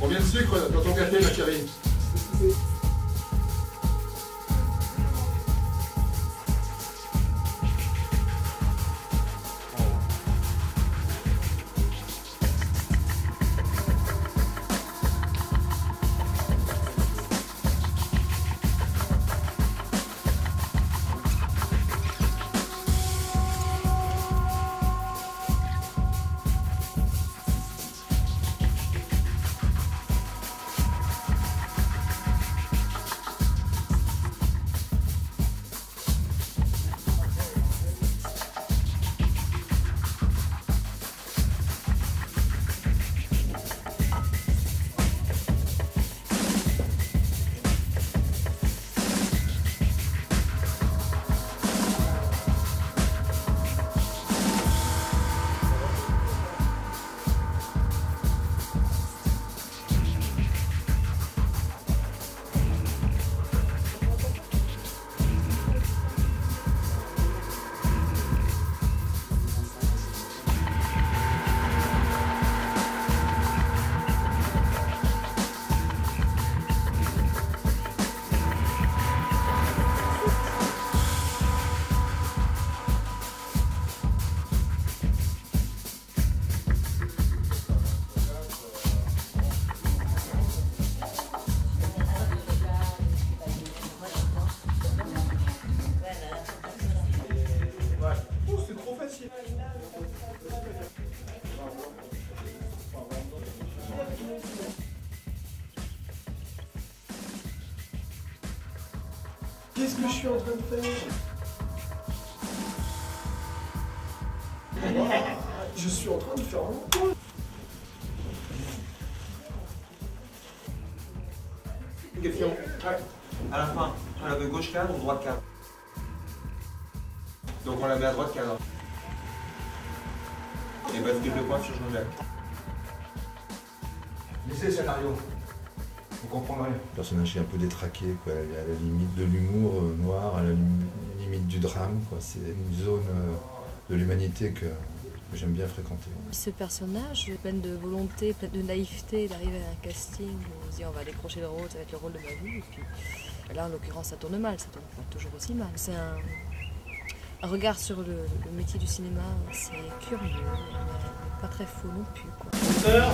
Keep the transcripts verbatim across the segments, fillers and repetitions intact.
Combien de sucre dans ton café, ma chérie? Qu'est-ce que je suis en train de faire? Je suis en train de faire un emploi. Une question. Ouais. À la fin, on la veut gauche cadre ou droite cadre? Donc on la met à droite cadre. Et bascule de pointe sur genou là. Lisez le scénario. Vous comprendrez. Le personnage est un peu détraqué, quoi. Elle est à la limite de l'humour euh, noir, à la lim- limite du drame, quoi. C'est une zone euh, de l'humanité que, que j'aime bien fréquenter. Ce personnage, plein de volonté, plein de naïveté, d'arriver à un casting où on se dit on va décrocher le rôle, ça va être le rôle de ma vie. Et puis là, en l'occurrence, ça tourne mal, ça tourne pas toujours aussi mal. C'est un, un regard sur le, le métier du cinéma, c'est curieux, mais pas très faux non plus, quoi. Heure.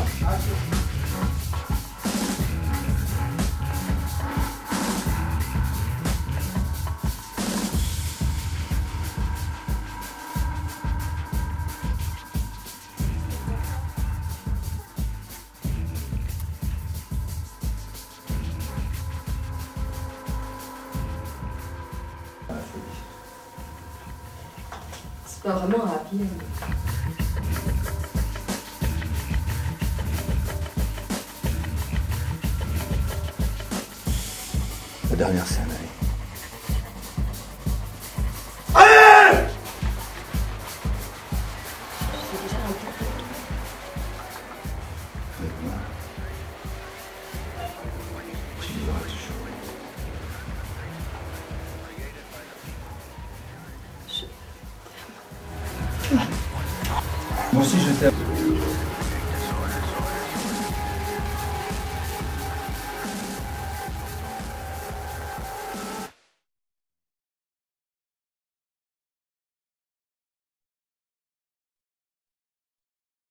C'est pas vraiment un happy end. La dernière scène, allez. Avec moi, tu vivras toujours. Je... Moi aussi, je t'aime.